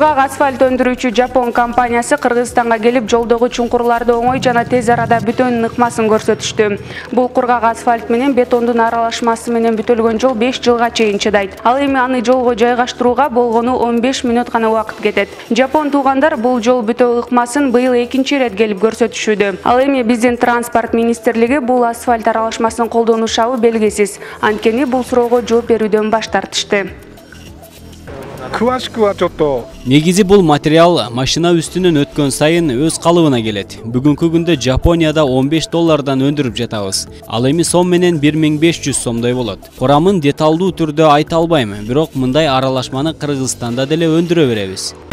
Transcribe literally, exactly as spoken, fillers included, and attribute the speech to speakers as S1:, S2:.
S1: Кургак асфальт өндүрүүчү Жапон компаниясы Кыргызстанга келип жолдогу чуңкурларды оңой жана тез арада бүтөөнүн ыкмасын көрсөтүштү. Бул кургак асфальт менен бетондун аралашмасы менен бүтөлгөн жол беш жылга чейин чыдайт. Ал эми аны жолго жайгаштырууга болгону он беш мүнөт гана убакыт кетет. Жапон туугандар бул жол бүтөө ыкмасын быйыл экинчи ирет келип көрсөтүшүүдө. Ал эми биздин транспорт министрлиги бул асфальт аралашмасын колдонушабы белгисиз. Анткени бул суроого жооп берүүдөн баш тартышты.
S2: Негизи бул материал машина үстүнөн өткөн сайын өз калыбына келет. Бүгүнкү күндө Жапонияда он беш доллардан өндүрүп жатабыз. Ал эми сом менен бир миң беш жүз сомдой болот. Курамын деталдуу түрдө айта албайм, бирок мындай аралашманы Кыргызстанда деле өндүрө беребиз.